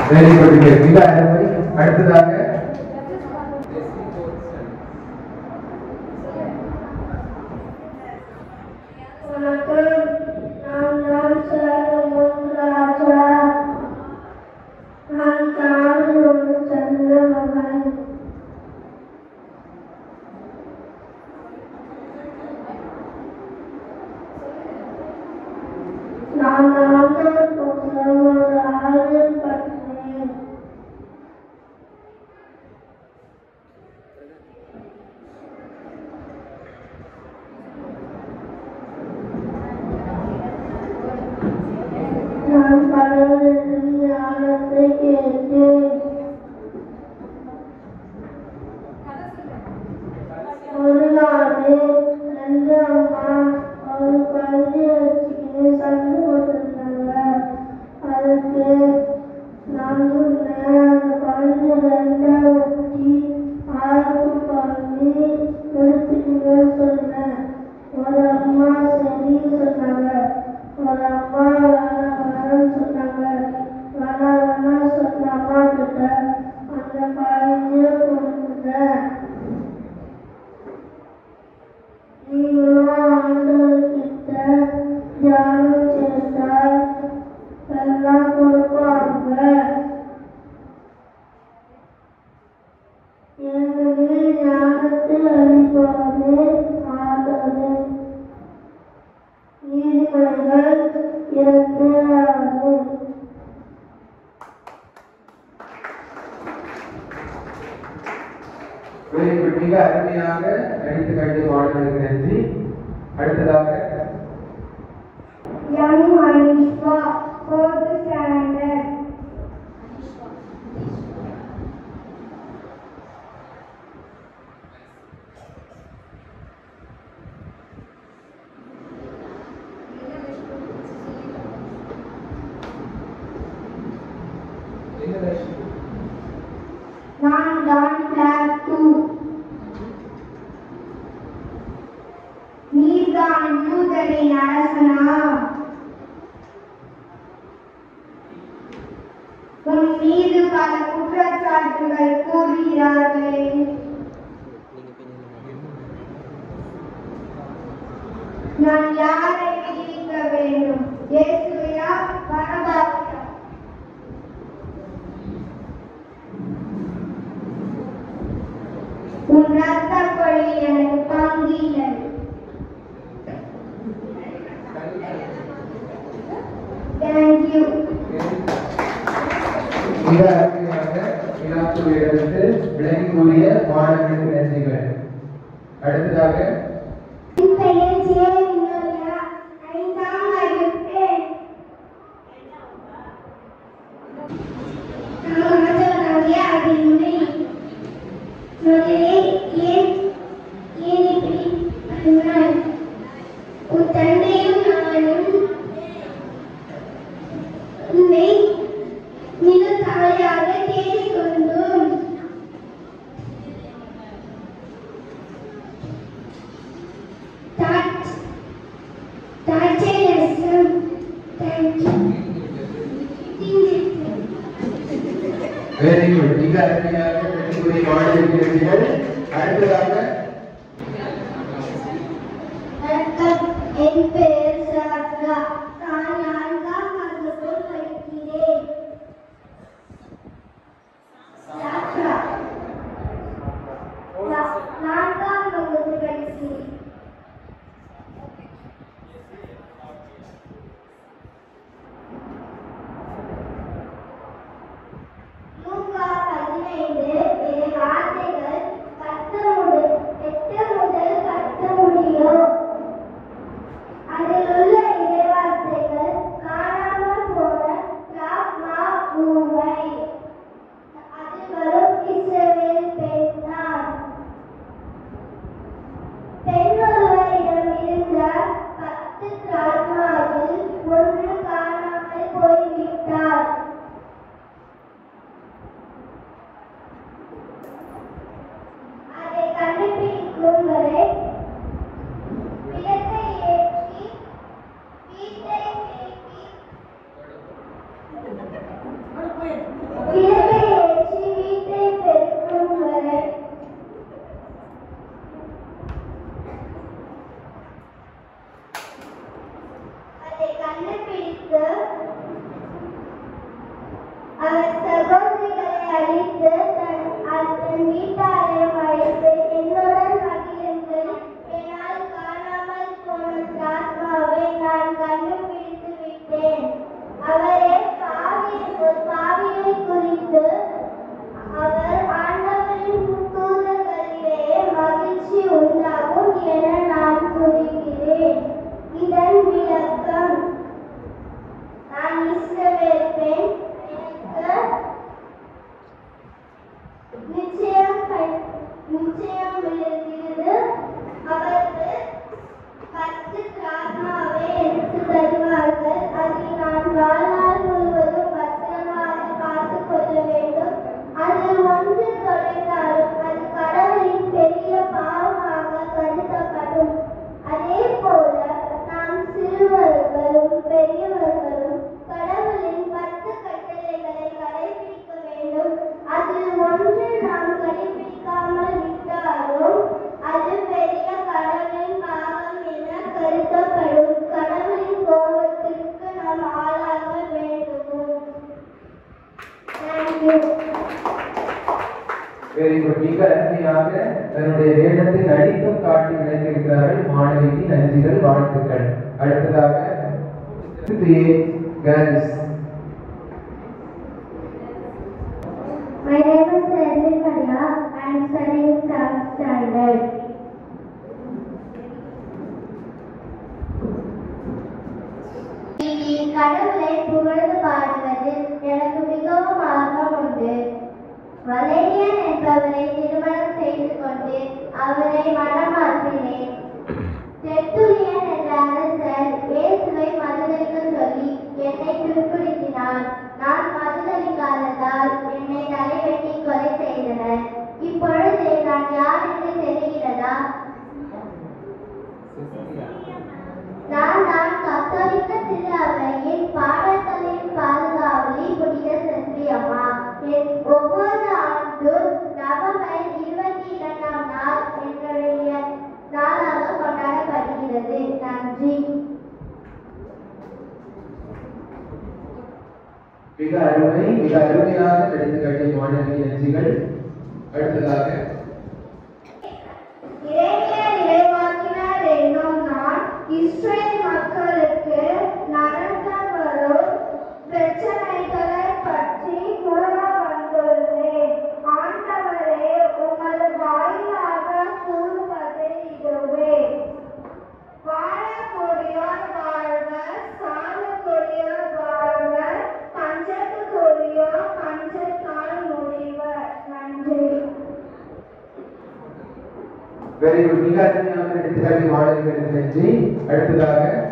Very good மிக அருமை. அடுத்ததாக மிக அருமையாக நடித்து கண்டு பாடுவதற்கு நன்றி. அடுத்ததாக மீது பல குற்றச்சாட்டுகள் கூறுகிறார்களே, நான் யாரை விதிக்க வேண்டும்? இயேசுவையா பரபாவையா? உன் ரத்தப்பழி எனக்கு பங்கில்லை. Thank you. மிக அருமையாக வினாத்துறையிலிருந்து விளங்கி கூறிய மாணவர்களுக்கு நன்றிகள். அடுத்ததாக வெரி குட். மிக அருமையாக வெற்றி மாணவர்கள். அடுத்ததாக என் பெயர் சாத்ரா. நான் 4ஆம் வகுப்பு படிக்கிறேன். சாத்ரா 4ஆம் வகுப்பு படிக்கிறேன். லூக்கா 15 வார்த்தைகள் 19 you. Very good. மிக அருமையாக தன்னுடைய வேடத்தை நடித்தும் காட்டி விளைந்திருக்கிறார்கள் மாணவிக்கு நன்றிகள் வாழ்த்துக்கள். அடுத்ததாக girls. My name is Edwin Maria. I am studying 7th standard. கடவுளை புகழ்ந்து பாடுவதில் எனக்கு மிகவும் ஆர்வம் உண்டு. வலேரியன் என்பவரை திருமணம் செய்து கொண்டு அவரை மனமாற்றினேன். தெர்த்துலியன் என்ற அரசர் இயேசுவை மறுதலிக்க சொல்லி என்னை துன்புறுத்தினார். நான் மறுதலிக்காததால் என்னை தலைவெட்டி கொலை செய்தனர். இப்பொழுது நான் யார் என்று தெரிகிறதா? நான் கத்தோலிக்க திரு அவையின் பாடல்களின் பாதுகாவலி புனித செஸ்ரிஅம்மா. ஒவ்வொரு ஆண்டும் நவம்பர் 22ஆம் நாள் என்னுடைய நாளாக கொண்டாடப்படுகிறது. நன்றி. மிக அருமை. மிக அருமையாக நடித்து காட்டிய மாணவி நன்றிகள். அடுத்ததாக இறைவாக்கினர் என்னும் நான் இஸ்ரேல் மக்களுக்கு நடக்க வரும் பிரச்சனைகளை பற்றி கூற வந்துள்ளேன். ஆண்டவரே, உமது வாயிலாக கூறுவது இதுவே: வாழக்கூடியோர் வாழ்வர், சாகக்கூடியோர் வாழ்வர், பஞ்சத்துக்குரியோர் பஞ்சத்தால் முடிவர். நன்றி. Very good. மிக அருமையாக நடித்து காட்டிய மாணவிகளுக்கு நன்றி. அடுத்ததாக